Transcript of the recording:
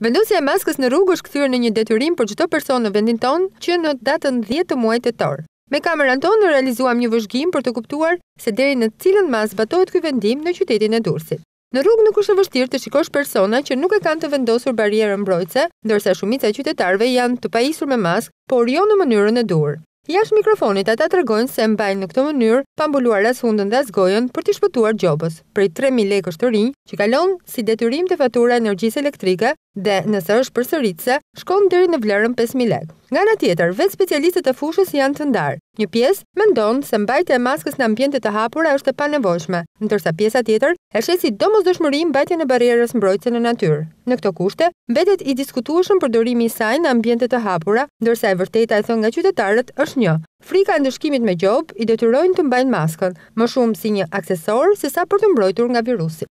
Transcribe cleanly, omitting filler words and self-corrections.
Vendosja e maskës në rrugë është kthyer në një detyrim për çdo person në vendin tonë që në datën 10 të muajit tetor. Me kameran tonë realizuam një vëzhgim për të kuptuar se deri në cilën mas zbatohet ky vendim në qytetin e Durrësit. Në rrugë nuk është e vështirë të shikosh persona që nuk e kanë të vendosur barierën mbrojtëse, ndërsa shumica e qytetarëve janë të pajisur me maskë, por jo në mënyrën e duhur. Jashtë mikrofonit ata tregojnë se mbajnë në këtë mënyrë pa mbuluar as hundën dhe as gojën për të shpëtuar gjobës, prej 3.000 lekësh të rinj që kalon si detyrim te fatura e energjisë elektrike dhe nëse është përsëritse, shkon deri në vlerën 5.000 lekë. Nga ana tjetër, vetë specialistët e fushës janë të ndarë. Një pjesë mendon se mbajtja e maskës në ambiente të hapura është e panevojshme, ndërsa pjesa tjetër e sheh si domosdoshmëri mbajtjen e barrierës mbrojtëse në natyrë. Në këto kushte, mbetet i diskutueshëm përdorimi i saj në ambiente të hapura, ndërsa e vërteta e thënë nga qytetarët është një. Frika e ndëshkimit me gjobë i detyrojnë të mbajnë maskën, më shumë si një aksesor sesa për të mbrojtur nga virusi.